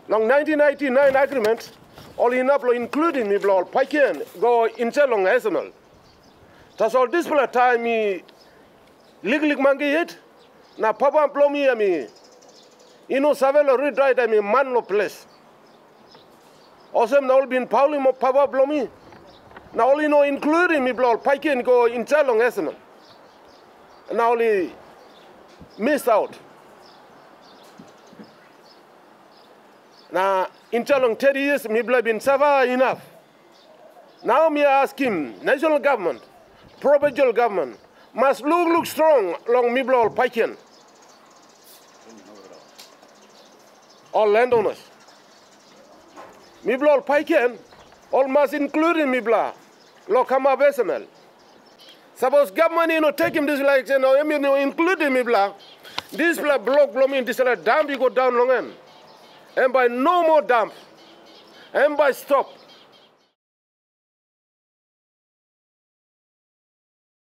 long 1999 agreement, all enough including me blow Paiken go in long SML. That's all this time me legally mangi it. Na papa blow me me. You know Savelo redried me man no place. Also now been Pauli mo papa blow me. Now only know including me blow Paiken go in long SML. Now only missed out. Now, in long 30 years, me blood been suffer enough. Now me ask him, national government, provincial government, must look strong along me blood Paiken. All landowners. Me blood Paiken, all must including me blood, Lokama Besemel. Suppose government take him this like, including me blood, this blood block me this like damn you go down long end. And by no more dump, and by stop,